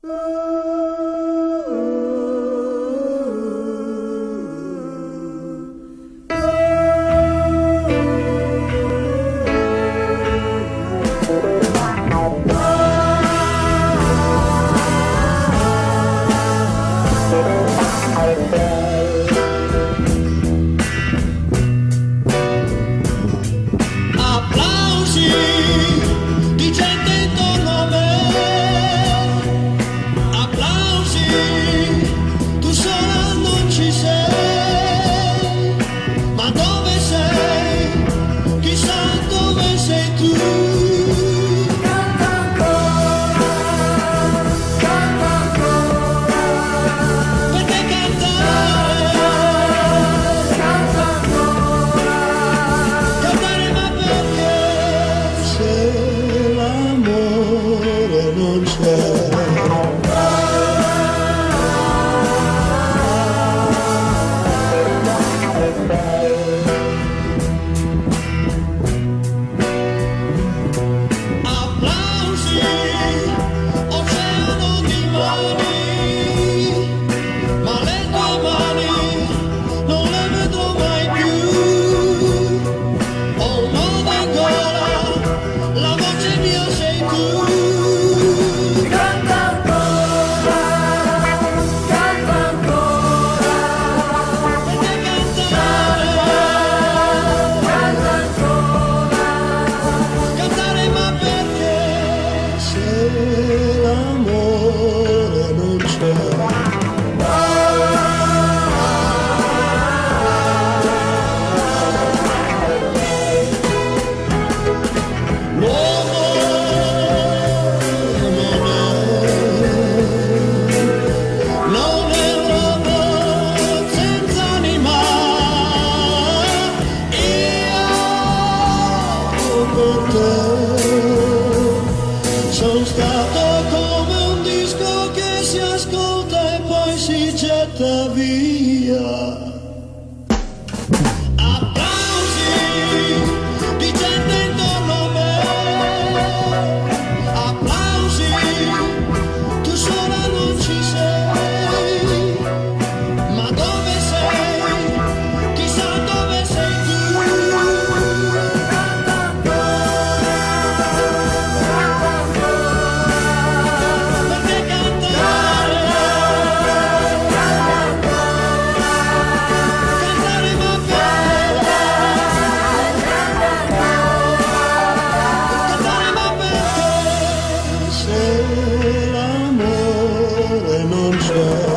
Applausi di gente intorno a me, applausi, tu sola non ci sei, ma dove sei? Chissà dove sei tu. Canta ancora, perché cantare, cantare ma perché se l'amore non c'è. Applausi, oceano di mani, ma le tue mani non le vedrò mai più. Ho un nodo in gola, la voce mia sei tu. Canta ancora, perché cantare, cantare ma perché se l'amore non c'è. L'uomo non è un robot senza anima, io per te sono stato come un disco che si ascolta e poi si getta via. Applausi di gente intorno a me, applausi, tu sola non ci sei, ma dove sei? Chissà dove sei tu. Perché cantare, cantare ma perché, cantare ma perché se l'amore non c'è.